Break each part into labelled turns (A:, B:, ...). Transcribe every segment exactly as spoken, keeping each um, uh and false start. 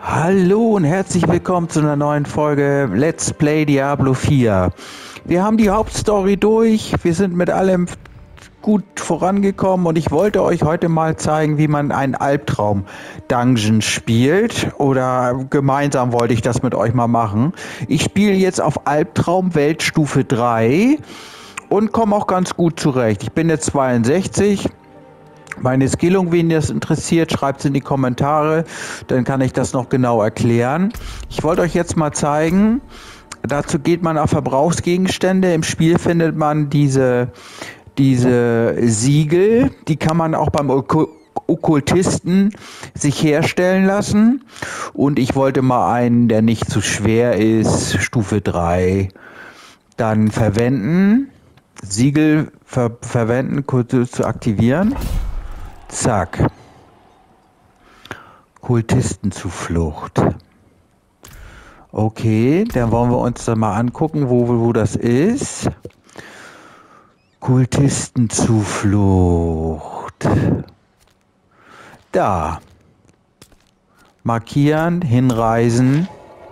A: Hallo und herzlich willkommen zu einer neuen Folge Let's Play Diablo vier. Wir haben die Hauptstory durch, wir sind mit allem gut vorangekommen und ich wollte euch heute mal zeigen, wie man einen Albtraum-Dungeon spielt, oder gemeinsam wollte ich das mit euch mal machen. Ich spiele jetzt auf Albtraum-Weltstufe drei und komme auch ganz gut zurecht. Ich bin jetzt zweiundsechzig. Meine Skillung, wen das interessiert, schreibt es in die Kommentare, dann kann ich das noch genau erklären. Ich wollte euch jetzt mal zeigen, dazu geht man auf Verbrauchsgegenstände. Im Spiel findet man diese, diese Siegel, die kann man auch beim Ok- Okkultisten sich herstellen lassen. Und ich wollte mal einen, der nicht zu schwer ist, Stufe drei, dann verwenden. Siegel ver verwenden, kurz zu aktivieren. Zack. Kultistenzuflucht. Okay, dann wollen wir uns dann mal angucken, wo, wo das ist. Kultistenzuflucht. Da. Markieren, hinreisen.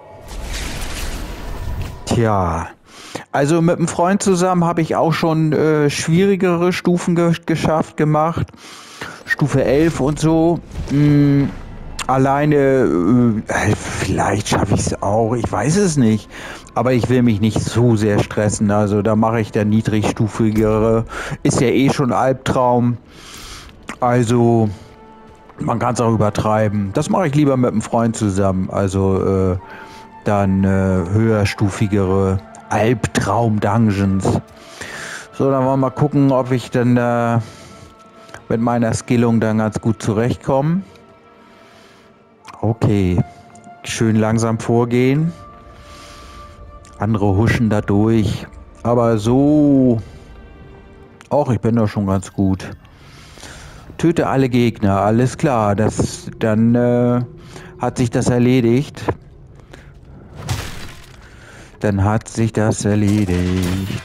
A: Tja. Also mit einem Freund zusammen habe ich auch schon äh, schwierigere Stufen ge geschafft, gemacht. Stufe elf und so. Hm, alleine, äh, vielleicht schaffe ich es auch, ich weiß es nicht. Aber ich will mich nicht so sehr stressen. Also da mache ich der niedrigstufigere. Ist ja eh schon Albtraum. Also man kann es auch übertreiben. Das mache ich lieber mit einem Freund zusammen. Also äh, dann äh, höherstufigere Albtraum-Dungeons. So, dann wollen wir mal gucken, ob ich dann äh, mit meiner Skillung dann ganz gut zurechtkomme. Okay, schön langsam vorgehen. Andere huschen da durch. Aber so, auch ich bin doch schon ganz gut. Töte alle Gegner, alles klar. Das, dann äh, hat sich das erledigt. Dann hat sich das erledigt.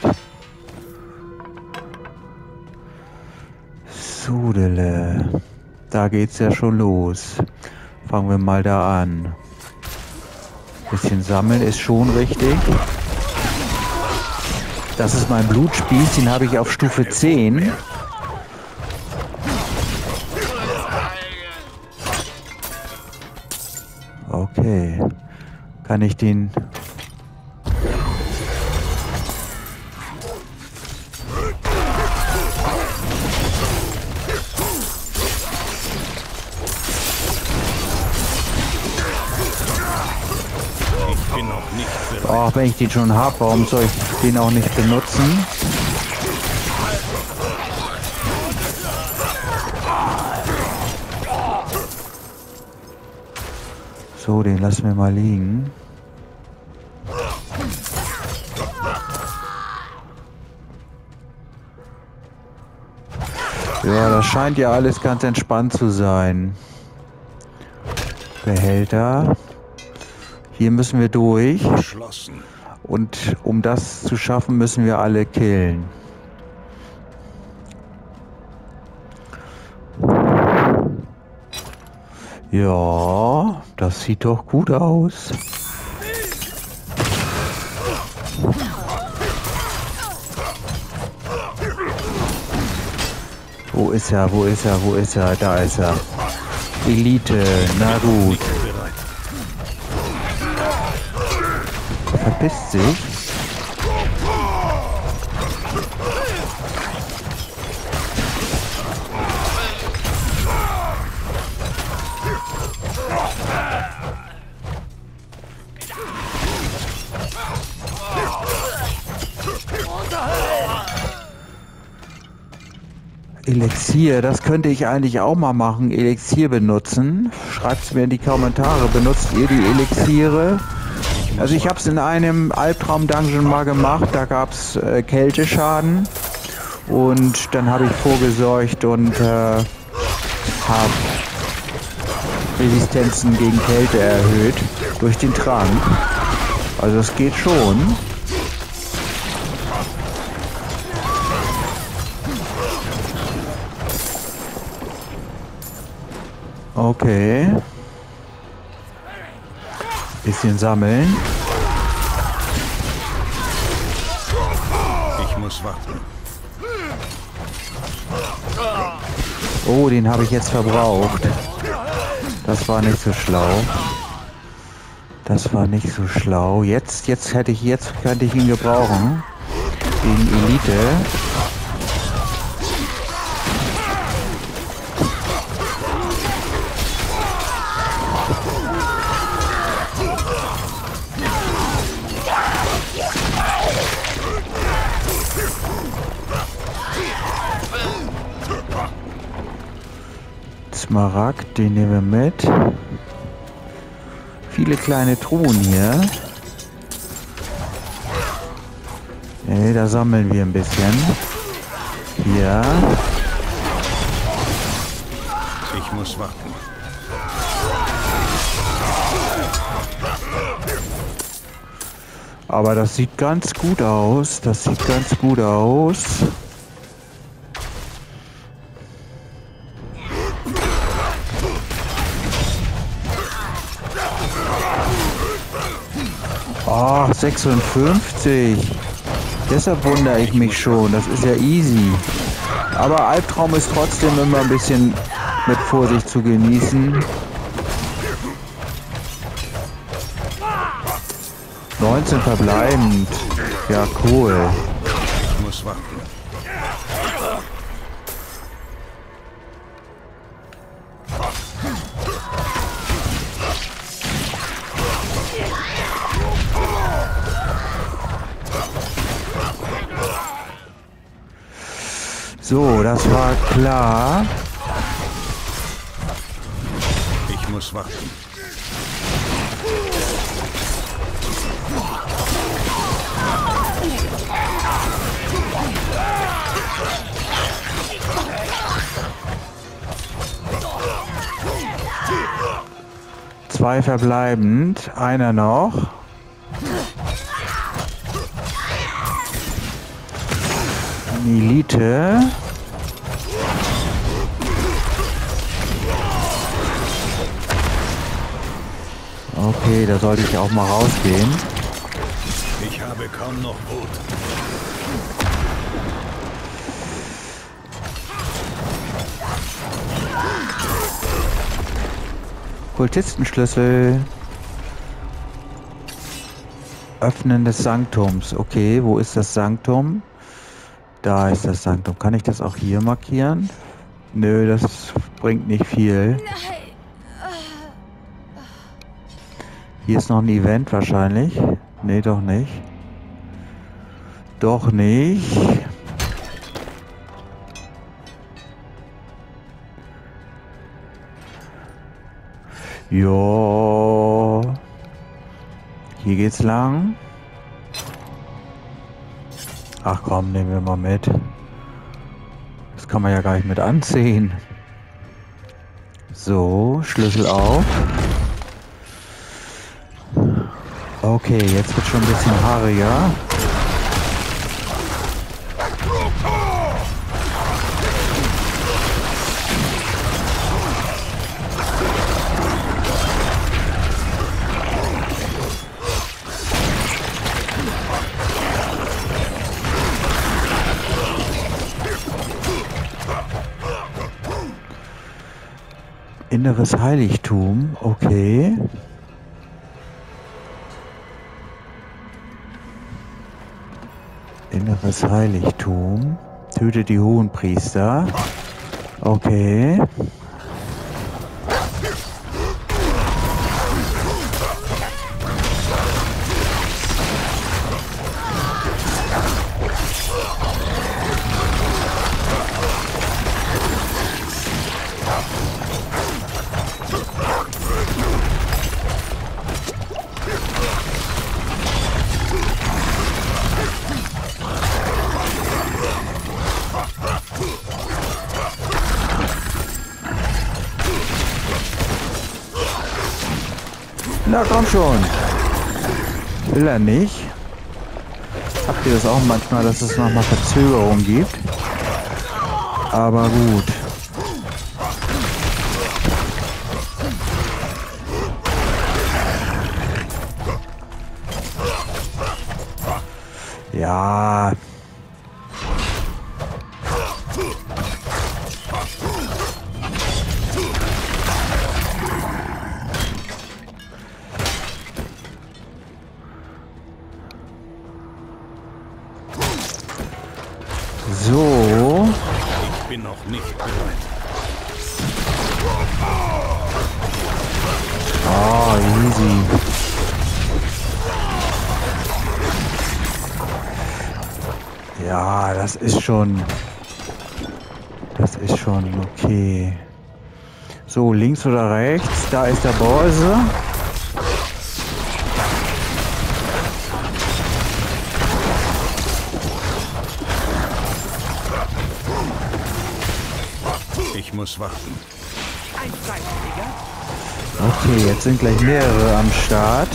A: Sudele. Da geht's ja schon los. Fangen wir mal da an. Bisschen sammeln ist schon richtig. Das ist mein Blutspieß, den habe ich auf Stufe zehn. Okay. Kann ich den... Auch wenn ich den schon habe, warum soll ich den auch nicht benutzen? So, den lassen wir mal liegen. Ja, das scheint ja alles ganz entspannt zu sein. Behälter. Hier müssen wir durch. Und um das zu schaffen, müssen wir alle killen. Ja, das sieht doch gut aus. Wo ist er? Wo ist er? Wo ist er? Da ist er. Elite, na gut. Verpisst sich. Elixier, das könnte ich eigentlich auch mal machen. Elixier benutzen. Schreibt es mir in die Kommentare. Benutzt ihr die Elixiere? Also ich habe es in einem Albtraum-Dungeon mal gemacht, da gab es äh, Kälteschaden und dann habe ich vorgesorgt und äh, habe Resistenzen gegen Kälte erhöht durch den Trank. Also es geht schon. Okay. Bisschen sammeln.
B: Ich muss warten.
A: Oh, den habe ich jetzt verbraucht. Das war nicht so schlau. Das war nicht so schlau. Jetzt, jetzt hätte ich, jetzt könnte ich ihn gebrauchen. Gegen Elite. Smaragd, den nehmen wir mit. Viele kleine Truhen hier. Nee, da sammeln wir ein bisschen. Hier.
B: Ich muss warten.
A: Aber das sieht ganz gut aus. Das sieht ganz gut aus. Oh, sechsundfünfzig. Deshalb wundere ich mich schon. Das ist ja easy. Aber Albtraum ist trotzdem immer ein bisschen mit Vorsicht zu genießen. neunzehn verbleibend. Ja, cool.
B: Ich muss warten.
A: So, das war klar.
B: Ich muss warten.
A: Zwei verbleibend. Einer noch. Elite. Okay, da sollte ich auch mal rausgehen.
B: Ich habe kaum noch Wut.
A: Kultistenschlüssel. Öffnen des Sanktums. Okay, wo ist das Sanktum? Da ist das Sanktum. Kann ich das auch hier markieren? Nö, das bringt nicht viel. Hier ist noch ein Event wahrscheinlich. Nee, doch nicht. Doch nicht. Jo. Hier geht's lang. Ach komm, nehmen wir mal mit. Das kann man ja gar nicht mit anziehen. So, Schlüssel auf. Okay, jetzt wird schon ein bisschen haariger. Inneres Heiligtum, okay. Inneres Heiligtum. Töte die Hohenpriester. Okay. Na komm schon. Will er nicht? Habt ihr das auch manchmal, dass es nochmal Verzögerung gibt? Aber gut. Ja. So.
B: Ich bin noch nicht bereit.
A: Oh, easy. Ja, das ist schon... Das ist schon okay. So, links oder rechts? Da ist der Börse.
B: Ich muss warten.
A: Okay, jetzt sind gleich mehrere am Start.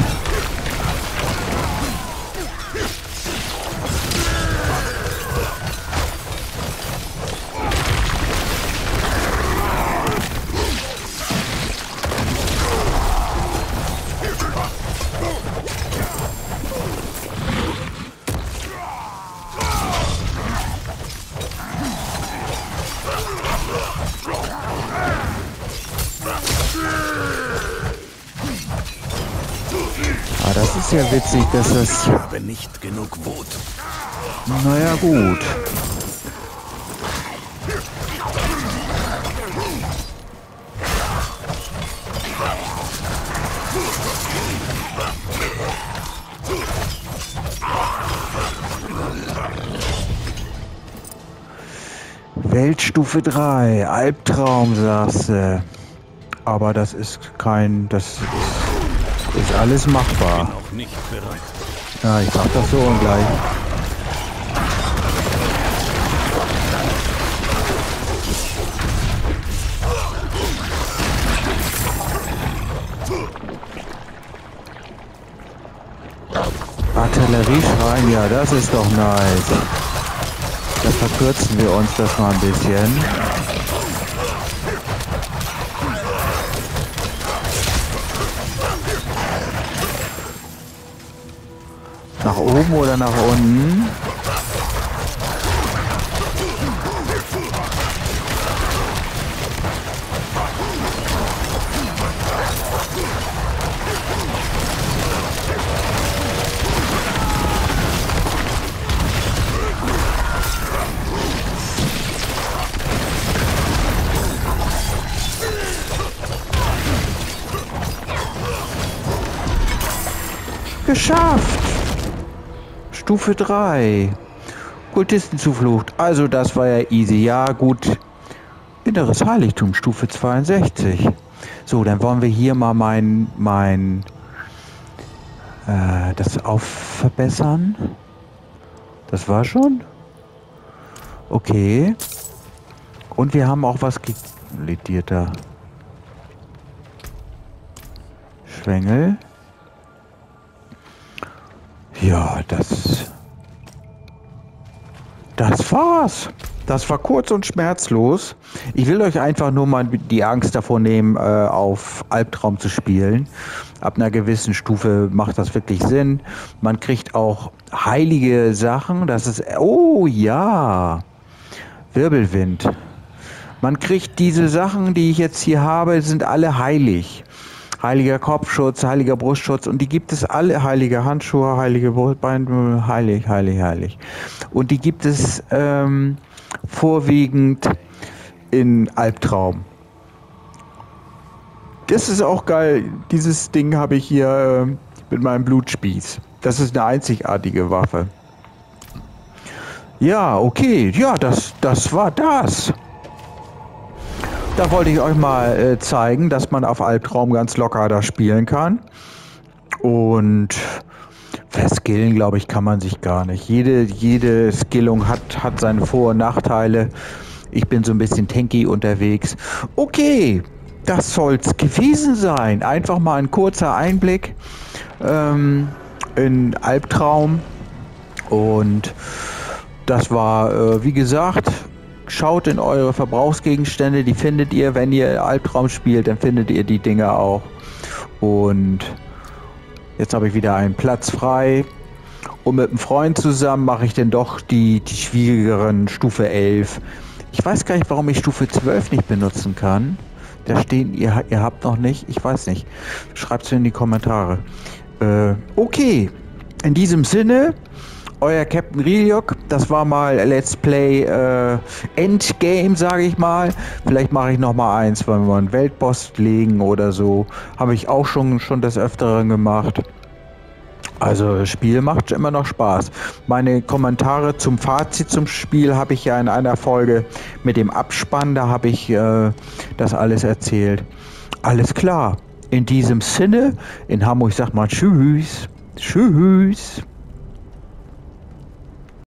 A: Ah, das ist ja witzig, dass das...
B: Ich habe nicht genug Wut.
A: Naja, gut. Weltstufe drei, Albtraum, sagst du. Aber das ist kein... Das ist... Ist alles machbar.
B: Ich bin auch nicht bereit.
A: Ja, ich sag das so und gleich. Artillerieschrein, ja, das ist doch nice. Da verkürzen wir uns das mal ein bisschen. Nach oben oder nach unten? Geschafft! Stufe drei. Kultistenzuflucht. Also das war ja easy. Ja gut. Inneres Heiligtum. Stufe zweiundsechzig. So, dann wollen wir hier mal mein... mein äh, das aufverbessern. Das war schon? Okay. Und wir haben auch was gelidierter. Schwengel. Ja, das... Das war's. Das war kurz und schmerzlos. Ich will euch einfach nur mal die Angst davor nehmen, äh, auf Albtraum zu spielen. Ab einer gewissen Stufe macht das wirklich Sinn. Man kriegt auch heilige Sachen. Das ist... Oh ja! Wirbelwind. Man kriegt diese Sachen, die ich jetzt hier habe, sind alle heilig. Heiliger Kopfschutz, heiliger Brustschutz und die gibt es alle, heilige Handschuhe, heilige Brustbeine, heilig, heilig, heilig. Und die gibt es ähm, vorwiegend in Albtraum. Das ist auch geil, dieses Ding habe ich hier äh, mit meinem Blutspieß. Das ist eine einzigartige Waffe. Ja, okay, ja, das, das war das. Da wollte ich euch mal äh, zeigen, dass man auf Albtraum ganz locker da spielen kann. Und verskillen, glaube ich, kann man sich gar nicht. Jede, jede Skillung hat, hat seine Vor- und Nachteile. Ich bin so ein bisschen tanky unterwegs. Okay, das soll's gewesen sein. Einfach mal ein kurzer Einblick ähm, in Albtraum. Und das war, äh, wie gesagt... Schaut in eure Verbrauchsgegenstände, die findet ihr, wenn ihr Albtraum spielt, dann findet ihr die Dinge auch. Und jetzt habe ich wieder einen Platz frei Und mit einem Freund zusammen mache ich dann doch die, die schwierigeren Stufe elf. Ich weiß gar nicht, warum ich Stufe zwölf nicht benutzen kann. Da stehen, ihr, ihr habt noch nicht, ich weiß nicht. Schreibt es in die Kommentare. Äh, okay, in diesem Sinne, euer Captain Riliok, das war mal Let's Play äh, Endgame, sage ich mal. Vielleicht mache ich noch mal eins, wenn wir einen Weltboss legen oder so. Habe ich auch schon, schon des Öfteren gemacht. Also das Spiel macht immer noch Spaß. Meine Kommentare zum Fazit zum Spiel habe ich ja in einer Folge mit dem Abspann, da habe ich äh, das alles erzählt. Alles klar. In diesem Sinne, in Hamburg sagt man Tschüss. Tschüss.